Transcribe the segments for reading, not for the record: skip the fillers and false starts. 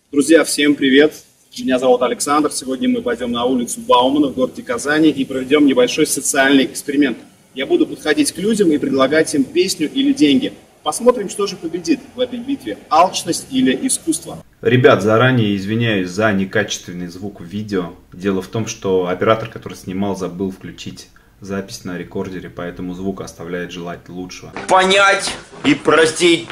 Друзья, всем привет! Меня зовут Александр. Сегодня мы пойдем на улицу Баумана в городе Казани и проведем небольшой социальный эксперимент. Я буду подходить к людям и предлагать им песню или деньги. Посмотрим, что же победит в этой битве – алчность или искусство. Ребят, заранее извиняюсь за некачественный звук в видео. Дело в том, что оператор, который снимал, забыл включить запись на рекордере, поэтому звук оставляет желать лучшего. Понять и простить.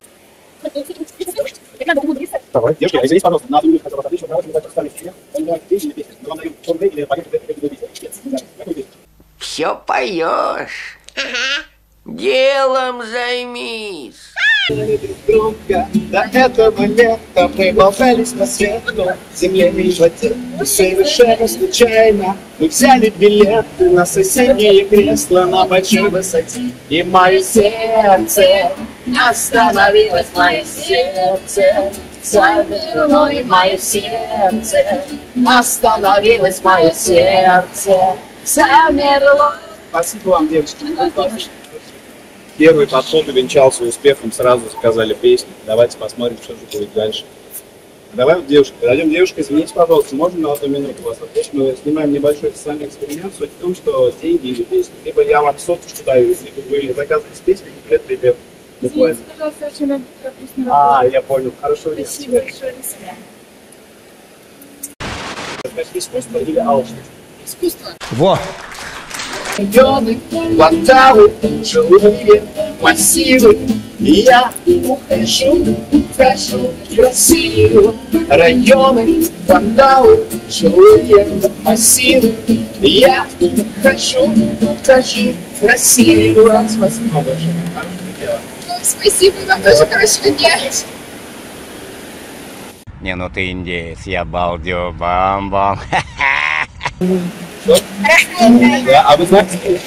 Давай. Девушки, извините, пожалуйста, на других хотел отлично, давайте мы поставим себе. Песню или песню. Мы вам даем черный или поем песню. Все поешь. Делом займись. Громко до этого лета мы болтались по свету, земле и воде. И совершенно случайно мы взяли билеты на соседнее кресло на большой высоте. И мое сердце остановилось, мое сердце замерло, и мое сердце остановилось, мое сердце замерло. Спасибо вам, девочки. Первый подход увенчался успехом, сразу заказали песню. Давайте посмотрим, что же будет дальше. Давай вот девушке, подойдем. Девушка, извините, пожалуйста, можно на 1 минуту вас отвлечь? Мы снимаем небольшой социальный эксперимент. Суть в том, что деньги или песни. Либо я вам соточку даю, если вы заказываете песню, билет, ребят. Извините, пожалуйста, очень пропустно. Я понял. Хорошо. Спасибо большое, до свидания. Значит, искусство или алчность? Искусство. Во! Районы, кварталы, жилые массивы. Я ухожу, хожу красиво. Районы, кварталы, жилые массивы. Я хожу красиво. Спасибо большое. Спасибо, вам тоже хорошего дня. Не, ну ты индеец, я балдю, бам-бам. Да, а вы знаете?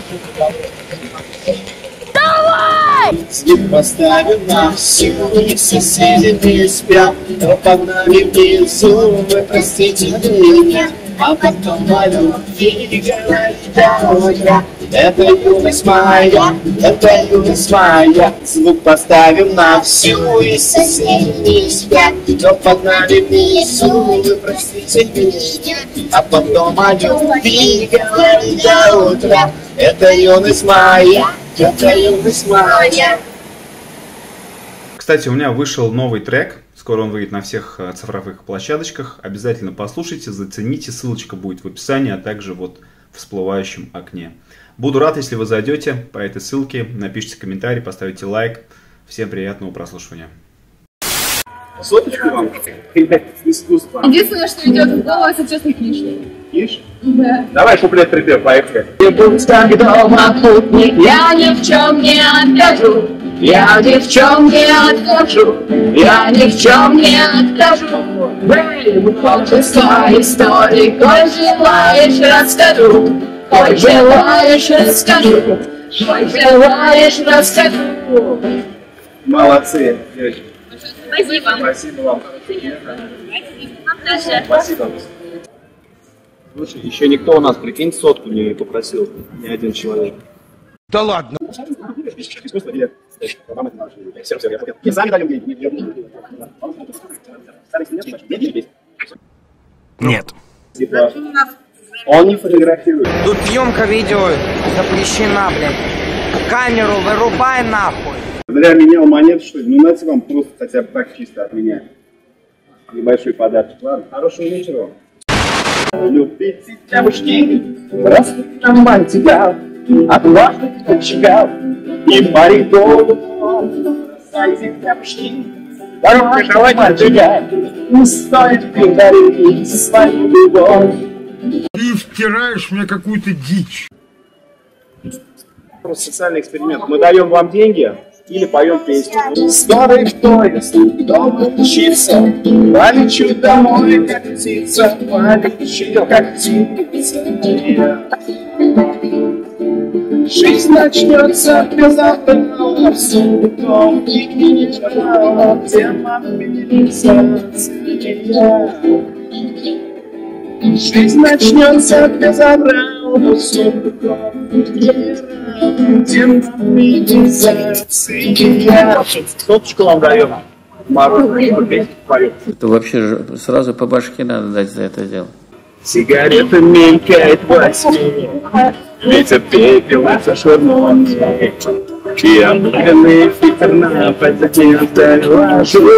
Давай! Звук поставим на всю, и соседи не спят. Но под нами внизу, вы простите меня. А потом мою любви говорят, это юность моя, это юность моя. Звук поставим на всю, и соседи не спят. Но под нами внизу, вы простите меня. А потом о любви говорят до утра, это юность моя, это юность моя. Кстати, у меня вышел новый трек. Скоро он выйдет на всех цифровых площадочках. Обязательно послушайте, зацените. Ссылочка будет в описании, а также вот в всплывающем окне. Буду рад, если вы зайдете по этой ссылке, напишите комментарий, поставите лайк. Всем приятного прослушивания. Соточку вам? Искусство. Единственное, что идет в голову, это честно киш. Киш? Да. Давай куплет припев, поехали. И будь как дома путник, я ни в чем не откажу. Я ни в чем не откажу, я ни в чем не откажу. Хочется истории, коль желаешь, расскажу. Коль желаешь, расскажу. Коль желаешь, расскажу. Молодцы, девочки. Спасибо. Спасибо вам. Спасибо. Слушай, еще никто у нас, прикинь, сотку не попросил. Ни один человек. Да ладно. Искусство или... Все, я понял. И сами даем деньги. Нет. Типа, он не фотографирует. Тут съемка видео запрещена, блядь. Камеру вырубай нахуй. Зря менял монету, что ли? Ну, дайте вам просто хотя бы так чисто от меня. Небольшой подарок. Ладно, хорошего вечера вам. Любите девушки, распитывай тебя, однажды отжигал, и моряков. Бросайте девушки, дорога желания отжигай, не стоит говорить свою любовь. Ты втираешь мне какую-то дичь. Просто социальный эксперимент. Мы даем вам деньги или поем песню. Скорый поезд, дома учиться, полечу домой, как птица, полечу, как птица. Жизнь начнется без обмана, сундуком и книжком, тема мобилизация. Жизнь начнется без обрана, сундуком и книжком, тема мобилизация. Соточку вам даем. мороженое попить, пою. Это вообще сразу по башке надо дать за это дело. Сигарета мелькает во тьме, ветер пепелится шурной. Я мгновенный фильтр на патенталь ложу.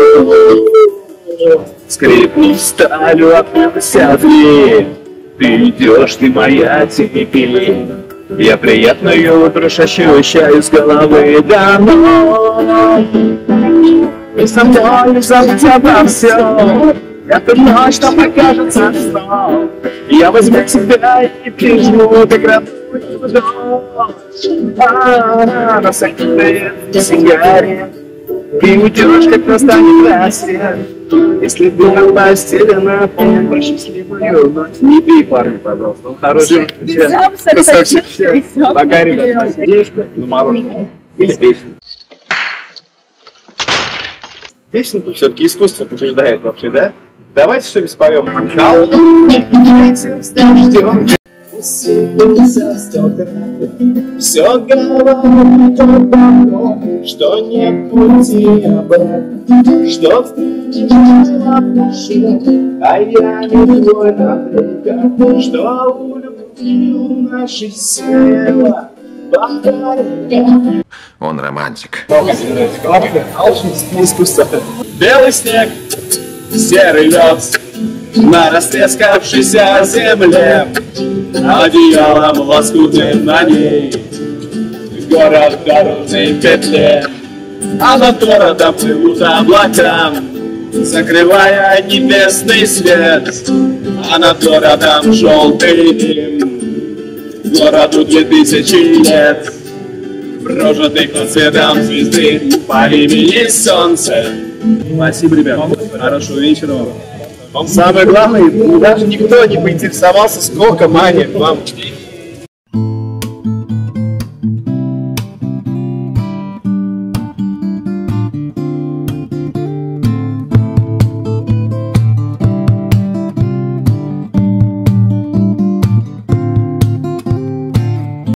Скрипнув сталью, открылся дверь. Ты идешь, ты моя теперь. Я приятную дрожь ощущаю с головы до ног. И со мной забудь обо всем. Эту ночь нам покажется сном. Я возьму тебя и прижму, как родную дочь. На всякий сигарет. Ты уйдешь, как настанет рассвет. Если ты на постели на пол, счастливую ночь. Не пей, парни, пожалуйста. Он хороший. Красавчик. Пока, ребят, сердечко, на мороженое. Или песню. Песню все-таки искусство побеждает вообще, да? Давайте что-нибудь споем. Все говорит обо, что нет пути обратно, что впереди опущено, а я не твой навека, что у любви у нашей сила. Он романтик. Белый снег, серый лед на растрескавшейся земле, одеялом лоскутным на ней город в дорожной петле, а над городом плывут облака, закрывая небесный свет, а над городом желтый дым. Городу 2000 лет, прожитый под светом звезды по имени Солнце. Спасибо, ребят. Хорошего вечера вам. Самое главное, даже никто не поинтересовался, сколько Мане вам